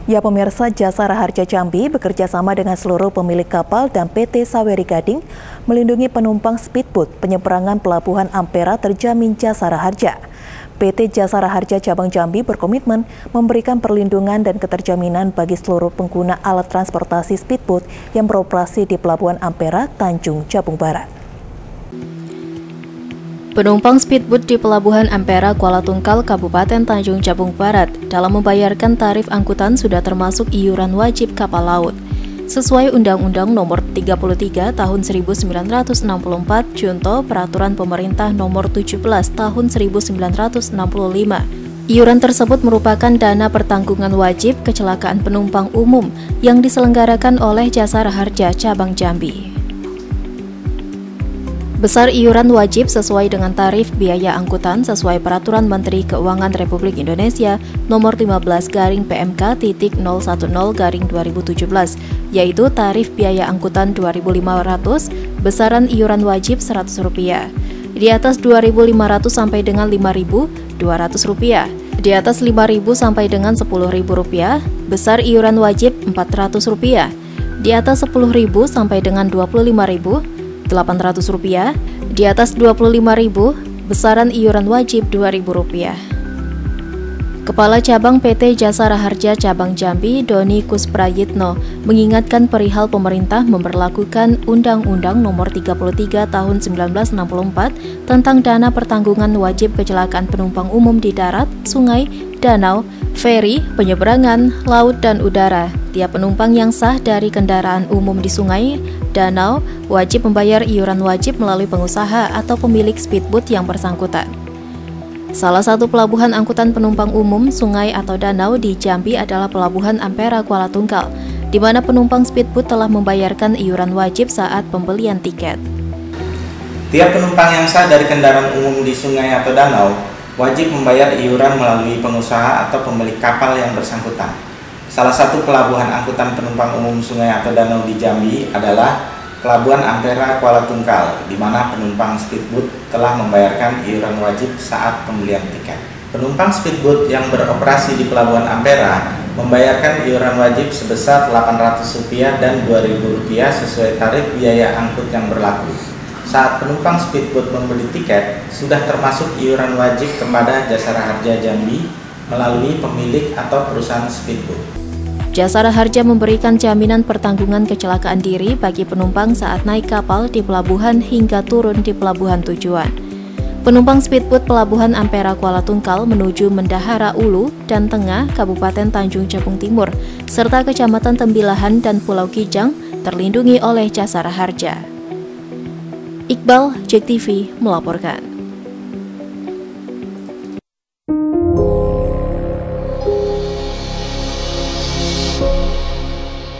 Ya pemirsa, Jasara Harja Jambi bekerja sama dengan seluruh pemilik kapal dan PT Saweri Gading melindungi penumpang speedboat penyeberangan Pelabuhan Ampera terjamin Jasara Harja. PT Jasara Harja Cabang Jambi berkomitmen memberikan perlindungan dan keterjaminan bagi seluruh pengguna alat transportasi speedboat yang beroperasi di Pelabuhan Ampera, Tanjung Jabung Barat. Penumpang speedboat di Pelabuhan Ampera, Kuala Tungkal, Kabupaten Tanjung Jabung Barat dalam membayarkan tarif angkutan sudah termasuk iuran wajib kapal laut. Sesuai Undang-Undang Nomor 33 Tahun 1964 Junto Peraturan Pemerintah Nomor 17 Tahun 1965. Iuran tersebut merupakan dana pertanggungan wajib kecelakaan penumpang umum yang diselenggarakan oleh Jasara Harja Cabang Jambi. Besar iuran wajib sesuai dengan tarif biaya angkutan sesuai Peraturan Menteri Keuangan Republik Indonesia Nomor 15/PMK.010/2017, yaitu tarif biaya angkutan Rp2.500, besaran iuran wajib Rp100, di atas Rp2.500 sampai dengan Rp5.200, di atas Rp5.000 sampai dengan Rp10.000, besar iuran wajib Rp400, di atas Rp10.000 sampai dengan Rp25.000, Rp800, di atas Rp25.000, besaran iuran wajib Rp2.000. Kepala Cabang PT Jasara Harja Cabang Jambi, Doni Kusprayitno, mengingatkan perihal pemerintah memberlakukan Undang-Undang Nomor 33 Tahun 1964 tentang dana pertanggungan wajib kecelakaan penumpang umum di darat, sungai, danau, feri, penyeberangan, laut, dan udara. Tiap penumpang yang sah dari kendaraan umum di sungai, danau, wajib membayar iuran wajib melalui pengusaha atau pemilik speedboat yang bersangkutan. Salah satu pelabuhan angkutan penumpang umum, sungai atau danau di Jambi adalah Pelabuhan Ampera, Kuala Tungkal, di mana penumpang speedboat telah membayarkan iuran wajib saat pembelian tiket. Tiap penumpang yang sah dari kendaraan umum di sungai atau danau wajib membayar iuran melalui pengusaha atau pemilik kapal yang bersangkutan. Salah satu pelabuhan angkutan penumpang umum sungai atau danau di Jambi adalah Pelabuhan Ampera, Kuala Tungkal, di mana penumpang speedboat telah membayarkan iuran wajib saat pembelian tiket. Penumpang speedboat yang beroperasi di Pelabuhan Ampera membayarkan iuran wajib sebesar Rp800 dan Rp2.000 sesuai tarif biaya angkut yang berlaku. Saat penumpang speedboat membeli tiket, sudah termasuk iuran wajib kepada Jasara Harja Jambi melalui pemilik atau perusahaan speedboat. Jasara Harja memberikan jaminan pertanggungan kecelakaan diri bagi penumpang saat naik kapal di pelabuhan hingga turun di pelabuhan tujuan. Penumpang speedboat Pelabuhan Ampera Kuala Tungkal menuju Mendahara Ulu dan Tengah, Kabupaten Tanjung Jabung Timur, serta Kecamatan Tembilahan dan Pulau Kijang terlindungi oleh Jasara Harja. Iqbal, JEK TV melaporkan.